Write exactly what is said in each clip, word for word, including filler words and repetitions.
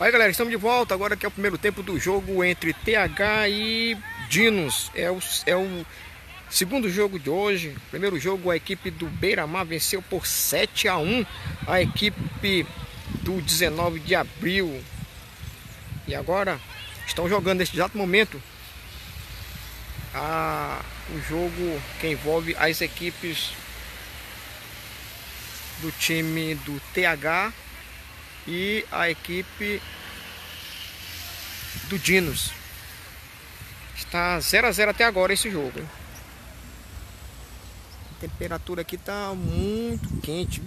Aí galera, estamos de volta agora que é o primeiro tempo do jogo entre T H e Dinos. É o, é o segundo jogo de hoje. Primeiro jogo, a equipe do Beira-Mar venceu por sete a um a equipe do dezenove de abril. E agora estão jogando neste exato momento a, o jogo que envolve as equipes do time do T H e a equipe do Dinos. Está zero a zero até agora esse jogo, hein? A temperatura aqui está muito quente.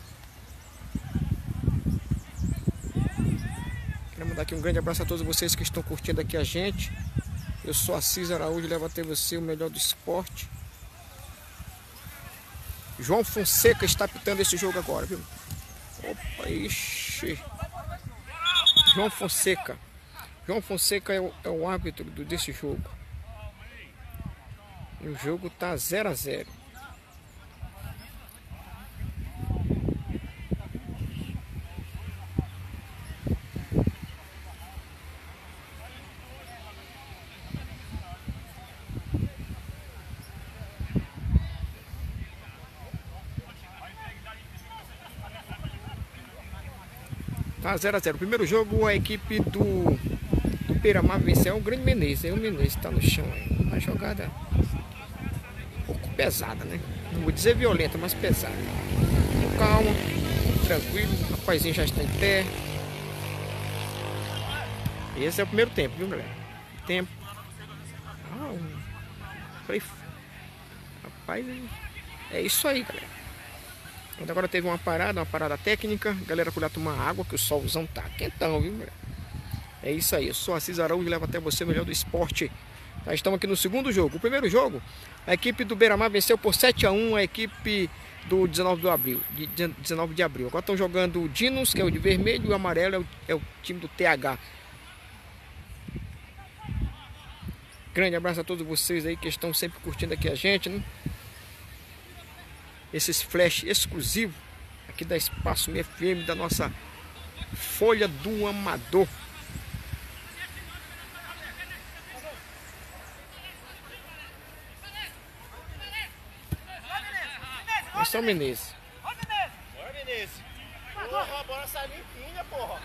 Quero mandar aqui um grande abraço a todos vocês que estão curtindo aqui a gente. Eu sou Assis Araújo, levo até você o melhor do esporte. João Fonseca está apitando esse jogo agora, viu? Opa, ixi. João Fonseca. João Fonseca é o, é o árbitro do, desse jogo. E o jogo tá zero a zero. Tá zero a zero. Primeiro jogo, a equipe do, do Beira-Mar venceu o Grande Menezes. Aí o Menezes tá no chão aí. Uma jogada um pouco pesada, né? Não vou dizer violenta, mas pesada. Calma, tranquilo. O rapazinho já está em pé. Esse é o primeiro tempo, viu, galera? Tempo. Ah, um... Falei... Rapaz, é isso aí, galera. Agora teve uma parada, uma parada técnica. Galera, por lá tomar água, que o solzão tá quentão, viu, galera? É isso aí, eu sou Assis Araújo e levo até você o melhor do esporte. Tá, estamos aqui no segundo jogo. O primeiro jogo, a equipe do Beira-Mar venceu por sete a um a equipe do dezenove de abril. De dezenove de abril. Agora estão jogando o Dinos, que é o de vermelho, e o amarelo é o, é o time do T H. Grande abraço a todos vocês aí que estão sempre curtindo aqui a gente, né? Esses flash exclusivos aqui da Espaço F M, da nossa Folha do Amador. Esse é o Menezes. Bora, Menezes. Porra, bora sair limpinha, porra.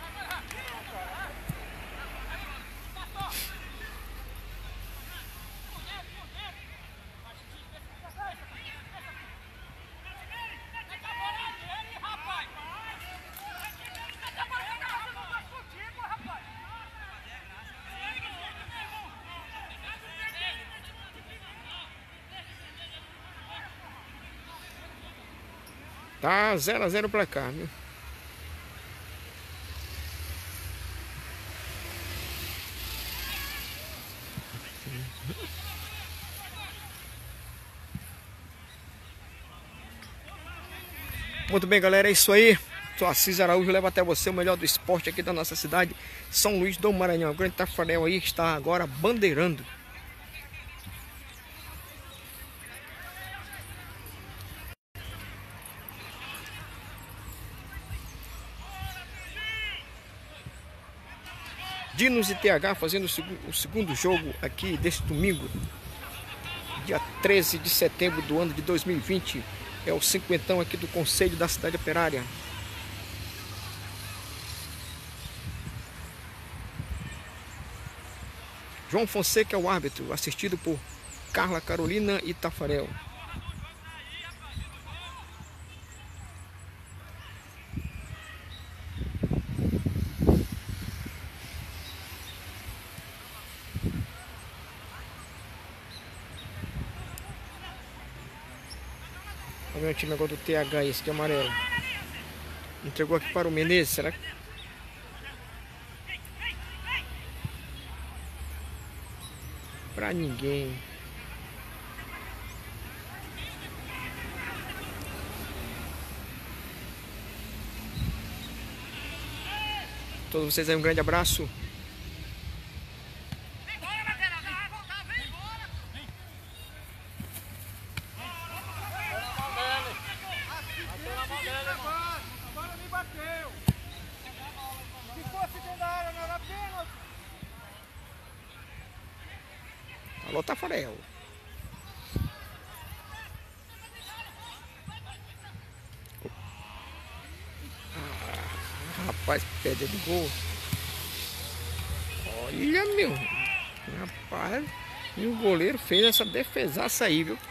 Tá zero a zero pra cá, viu? Muito bem, galera, é isso aí. Sou Assis Araújo, leva até você o melhor do esporte aqui da nossa cidade, São Luís do Maranhão. O grande Tafarel aí está agora bandeirando. Dinos e T H fazendo o, seg o segundo jogo aqui deste domingo, dia treze de setembro do ano de dois mil e vinte. É o cinquentão aqui do Conselho da Cidade Operária. João Fonseca é o árbitro, assistido por Carla Carolina e Tafarel. Olha o time agora do T H, esse de amarelo. Entregou aqui para o Menezes, será que... Pra ninguém. Todos vocês aí, um grande abraço. Se fosse dentro da área, não era pênalti. Alô, Tafarel. Ah, rapaz, pedra de gol. Olha, meu. Rapaz, e o goleiro fez essa defesaça aí, viu?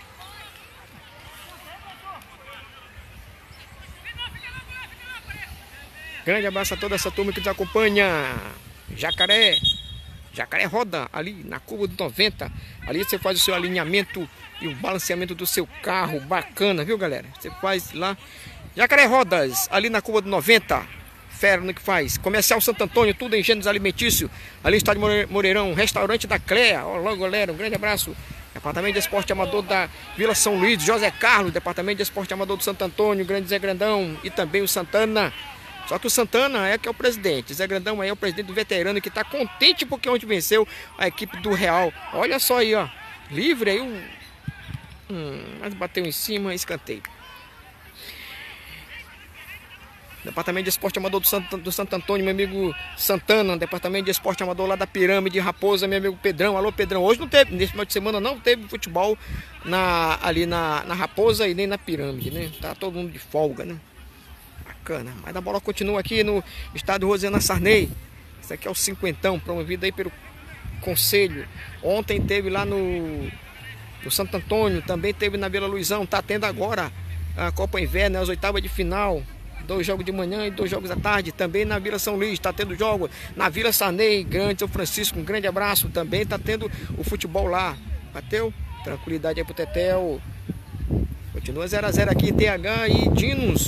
Grande abraço a toda essa turma que nos acompanha. Jacaré. Jacaré roda ali na curva do noventa. Ali você faz o seu alinhamento e o balanceamento do seu carro. Bacana, viu, galera? Você faz lá. Jacaré Rodas, ali na curva do noventa. Fera no que faz. Comercial Santo Antônio, tudo em gêneros alimentícios. Ali está de Moreirão, restaurante da Clea. Olá, galera, um grande abraço. Departamento de Esporte Amador da Vila São Luís, José Carlos. Departamento de Esporte Amador do Santo Antônio, Grande Zé Grandão. E também o Santana. Só que o Santana é que é o presidente. Zé Grandão aí é o presidente do veterano que está contente porque ontem venceu a equipe do Real. Olha só aí, ó. Livre aí. Um... Hum, mas bateu em cima, escanteio. Departamento de Esporte Amador do Santo, do Santo Antônio, meu amigo Santana. Departamento de Esporte Amador lá da Pirâmide, Raposa, meu amigo Pedrão. Alô, Pedrão. Hoje não teve, nesse final de semana não teve futebol na, ali na, na Raposa e nem na Pirâmide, né? Tá todo mundo de folga, né? Bacana. Mas a bola continua aqui no estádio Rosiana Sarney. Esse aqui é o cinquentão, promovido aí pelo Conselho. Ontem teve lá no, no Santo Antônio, também teve na Vila Luizão. Tá tendo agora a Copa Inverno, as oitavas de final. Dois jogos de manhã e dois jogos à tarde. Também na Vila São Luís está tendo jogo. Na Vila Sarney, Grande São Francisco, um grande abraço. Também está tendo o futebol lá. Bateu? Tranquilidade aí pro Tetel. Continua zero a zero aqui, T H e Dinos.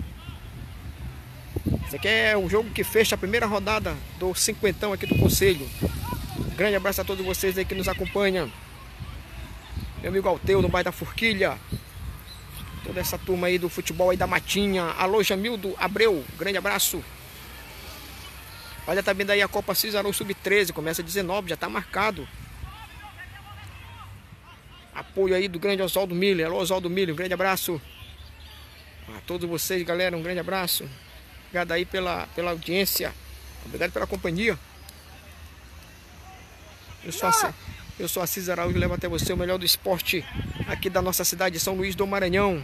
Esse aqui é o jogo que fecha a primeira rodada do cinquentão aqui do Conselho. Um grande abraço a todos vocês aí que nos acompanham. Meu amigo Alteu no bairro da Forquilha. Toda essa turma aí do futebol aí da Matinha. Alô, Jamildo Abreu, grande abraço. Olha também daí a Copa Cisarou sub treze, começa dezenove, já tá marcado. Apoio aí do grande Oswaldo Miller. Alô, Oswaldo Miller, um grande abraço. A todos vocês, galera, um grande abraço. Obrigado aí pela, pela audiência. Obrigado pela companhia. Eu sou a, eu sou a Assis Araújo e levo até você o melhor do esporte aqui da nossa cidade de São Luís do Maranhão.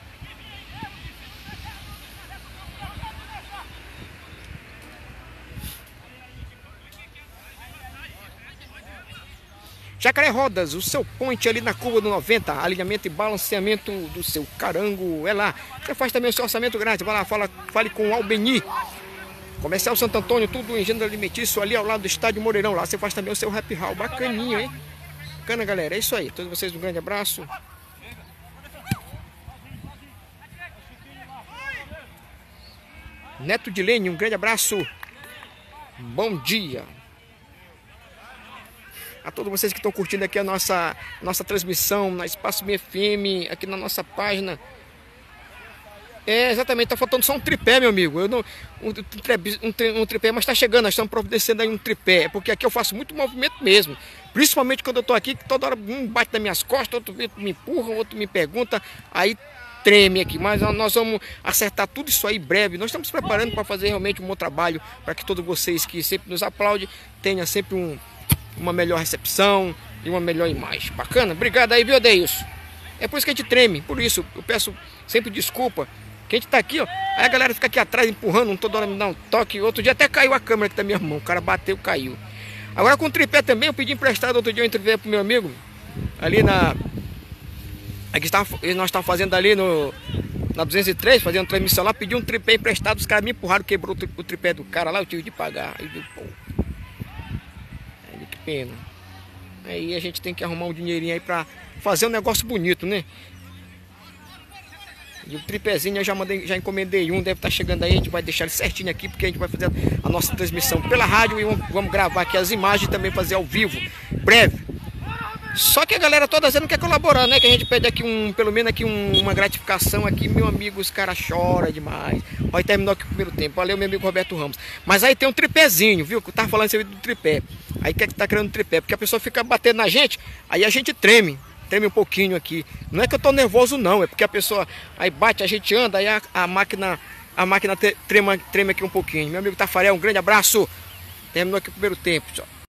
Jacaré Rodas, o seu ponte ali na curva do noventa, alinhamento e balanceamento do seu carango, é lá. Você faz também o seu orçamento grátis, vai lá, fala, fale com o Albeni. Comercial Santo Antônio, tudo em gênero alimentício ali ao lado do estádio Moreirão, lá você faz também o seu happy hour, bacaninho, hein? Bacana, galera, é isso aí, todos vocês um grande abraço. Neto de Lene, um grande abraço, bom dia. A todos vocês que estão curtindo aqui a nossa, nossa transmissão na Espaço M F M, aqui na nossa página. É, exatamente, tá faltando só um tripé, meu amigo. Eu não, um, um, um tripé, mas tá chegando, nós estamos providenciando aí um tripé. É porque aqui eu faço muito movimento mesmo. Principalmente quando eu tô aqui, que toda hora um bate nas minhas costas, outro me empurra, outro me pergunta, aí treme aqui. Mas nós vamos acertar tudo isso aí em breve. Nós estamos preparando para fazer realmente um bom trabalho, para que todos vocês que sempre nos aplaudem tenham sempre um, uma melhor recepção e uma melhor imagem. Bacana? Obrigado aí, viu, Adeilson? É por isso que a gente treme, por isso eu peço sempre desculpa. Que a gente tá aqui, ó, aí a galera fica aqui atrás empurrando, toda hora me dá um toque. Outro dia até caiu a câmera aqui da minha mão, o cara bateu, caiu. Agora com o tripé também, eu pedi emprestado outro dia um tripé pro meu amigo, ali na... Aqui está, nós estávamos fazendo ali no... Na duzentos e três, fazendo transmissão lá, pedi um tripé emprestado, os caras me empurraram, quebrou o tripé do cara lá, eu tive de pagar. Aí eu digo, pô, aí, que pena. Aí a gente tem que arrumar um dinheirinho aí pra fazer um negócio bonito, né? E o tripézinho eu já mandei, já encomendei um, deve estar chegando aí, a gente vai deixar ele certinho aqui, porque a gente vai fazer a nossa transmissão pela rádio e vamos gravar aqui as imagens e também fazer ao vivo, breve. Só que a galera toda não quer colaborar, né? Que a gente pede aqui um, pelo menos aqui um, uma gratificação aqui, meu amigo, os caras choram demais. Aí terminou aqui o primeiro tempo, valeu meu amigo Roberto Ramos. Mas aí tem um tripézinho, viu? Que eu tava falando do tripé. Aí quer que tá querendo tripé, porque a pessoa fica batendo na gente, aí a gente treme. Treme um pouquinho aqui. Não é que eu tô nervoso não, é porque a pessoa aí bate, a gente anda, aí a, a máquina a máquina trema, trema aqui um pouquinho. Meu amigo Tafarel, um grande abraço. Terminou aqui o primeiro tempo, pessoal.